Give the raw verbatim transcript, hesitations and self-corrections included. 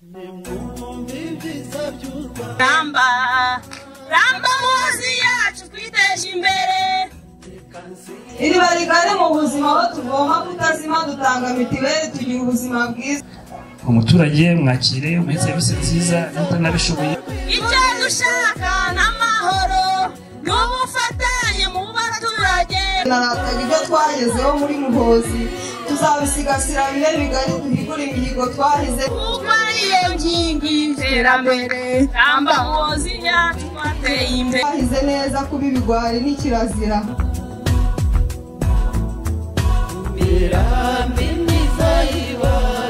Ramba Ramba muzi yacu twiteje imbere iri barigane mu buzima aho tuvoma kutazima dutanga mitiweli tugira ubuzima bwiza umuturage mwakire muri serivisi nziza n'utanabishoboye icyo dushaka n'amahoro n'ubufatanye mu baturage narataga ibyo twagezeho muri Muhozi tuzabisigasira bibe bigari duhigura imihigo twahize kuko ariyo ngingo y'iterambere Ramba Muhozi yacu twateye imbere twahize neza kuba ibigwari n'ikirazira mirambi myiza yiba